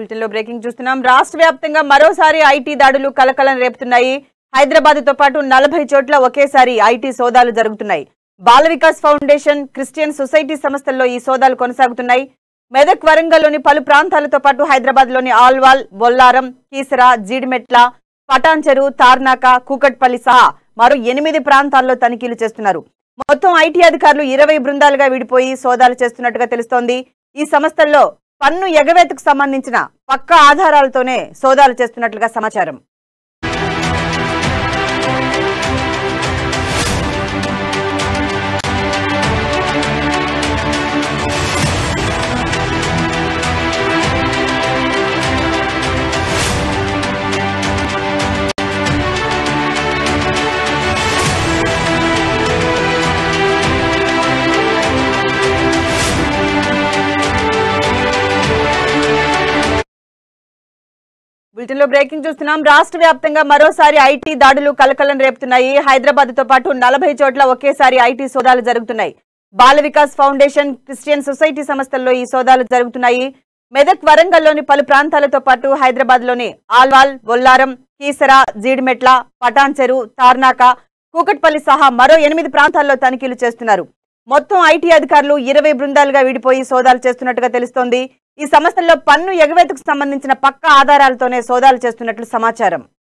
Bulletin లో breaking చూస్తున్నాం. రాష్ట్ర వ్యాప్తంగా మరోసారి ఐటీ దాడులు కలకలం రేపుతున్నాయి. హైదరాబాద్ తో పాటు 40 చోట్ల ఒకేసారి ఐటీ సోదాలు జరుగుతున్నాయి. Bala Vikas foundation, Christian society సంస్థల్లో ఈ సోదాలు కొనసాగుతున్నాయి. మెదక్, వరంగల్లోని పలు ప్రాంతాలతో పాటు హైదరాబాద్ లోని ఆల్వాల్, బొల్లారం, కీసర, జీడిమెట్ల, పటాన్చెరు, తార్నాక, కూకట్పల్లి సహా మరో 8 ప్రాంతాల్లో తనిఖీలు చేస్తున్నారు. మొత్తం ఐటీ అధికారులు 20 బృందాలుగా విడిపోయి సోదాలు చేస్తున్నట్టుగా తెలుస్తోంది. ఈ సంస్థల్లో పన్ను ఎగవేతకు సంబంధించిన పక్కా ఆధారాలతోనే సోదాలు చేస్తున్నట్లుగా సమాచారం. బులెటిన్ లో బ్రేకింగ్ చూస్తున్నాం. రాష్ట్ర వ్యాప్తంగా మరోసారి ఐటీ దాడులు కలకలం రేపుతున్నాయి. హైదరాబాద్ తో పాటు 40 చోట్ల ఒకేసారి ఐటీ సోదాలు జరుగుతున్నాయి. Bala Vikas foundation, Christian society సంస్థల్లో ఈ సోదాలు జరుగుతున్నాయి. మెదక్, వరంగల్లోని పలు ప్రాంతాలతో పాటు హైదరాబాద్ లోని ఆల్వాల్, బొల్లారం, కీసర, జీడిమెట్ల, పటాన్చెరు, తార్నాక, కూకట్పల్లి సహా మరో 8 ప్రాంతాల్లో తనిఖీలు చేస్తున్నారు. మొత్తం ఐటీ అధికారులు 20 బృందాలుగా విడిపోయి సోదాలు చేస్తున్నట్టుగా తెలుస్తోంది. ఈ సంస్థల్లో పన్ను ఎగవేతకు సంబంధించిన పక్కా ఆధారాలతోనే సోదాలు చేస్తున్నట్లు సమాచారం.